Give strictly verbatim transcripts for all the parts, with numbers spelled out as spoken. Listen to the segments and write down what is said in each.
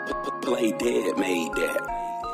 Play Dead made that.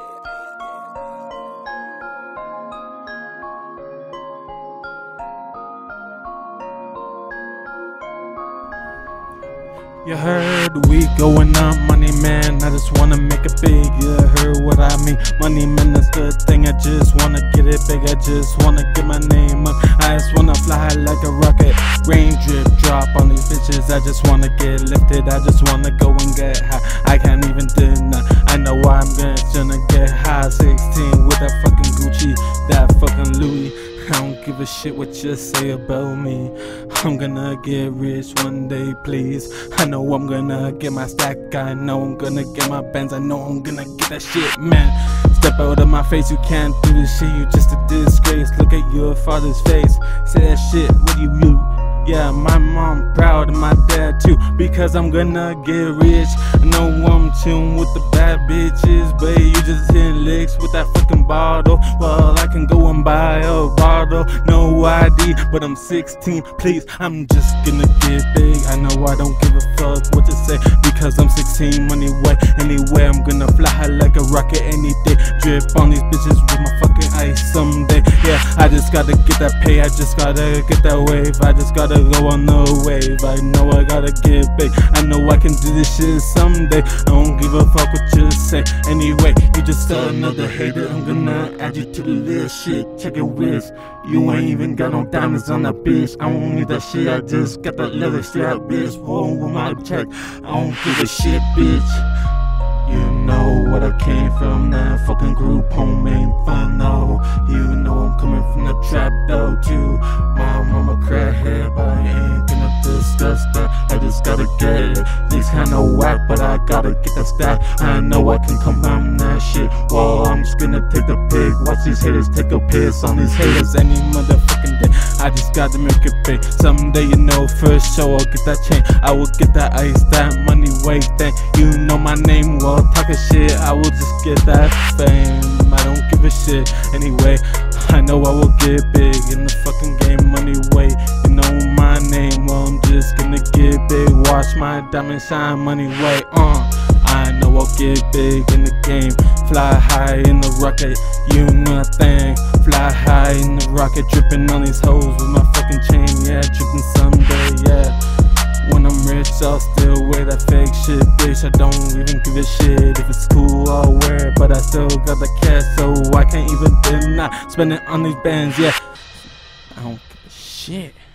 You heard the week going up, money man, I just wanna make it big. You heard what I mean, money man, that's the thing. I just wanna get it big, I just wanna get my name up. I just wanna fly like a rocket, rain drip drop on these bitches. I just wanna get lifted, I just wanna go and get high. I can't even deny, I know I'm gonna get high. Sixteen with that fucking Gucci, that fucking Louis. I don't give a shit what you say about me. I'm gonna get rich one day, please. I know I'm gonna get my stack, I know I'm gonna get my bands, I know I'm gonna get that shit, man. Step out of my face, you can't do this shit, you just a disgrace. Look at your father's face, say that shit, what do you do? Yeah, my mom proud and my dad too, because I'm gonna get rich. I know I'm chillin' with the bad bitches, but you just hitting licks with that fucking bottle. Well, I can go and buy a bottle, no I D, but I'm sixteen, please, I'm just gonna get big. I know I don't give a fuck what you say, because I'm sixteen anyway. Anyway, I'm gonna fly high like a rocket any day. Drip on these bitches with my fucking ice someday. Yeah, I just gotta get that pay, I just gotta get that wave, I just gotta go on the wave. I know I gotta get big, I know I can do this shit someday. I don't give a fuck what you say. Anyway, you just another hater, I'm gonna add you to the list. Shit, check your wrist, you ain't even got no diamonds on that bitch. I don't need that shit, I just got that leather strap, bitch. Whoa, with my check, I don't give a shit, bitch. You know what I came from, that fucking group home ain't fun, no. You know I'm coming from the trap though too. My mama crackhead, but I ain't gonna discuss that. I just gotta get it. These kinda whack, but I gotta get that stack. I know I can come from that shit. Well, I'm just gonna take the pig. Watch these haters take a piss on these haters any motherfucking day. I just gotta make it big. Someday, you know, first show I'll get that chain, I will get that ice, that money, wait, then you know my name. Well, talking shit, I will just get that fame. I don't give a shit. Anyway, I know I will get big in the fucking game anyway. You know my name, well, I'm just gonna get big. Watch my diamond shine money way. Uh, I know I'll get big in the game. Fly high in the rocket, you know that thing. Fly high in the rocket, dripping on these hoes with my fucking chain. Yeah, dripping someday, yeah. When I'm rich, I'll still wear that fake shit, bitch. I don't even give a shit. If it's cool, I'll wear it, but I still got the cash, so I can't even deny spending on these bands, yeah. I don't give a shit.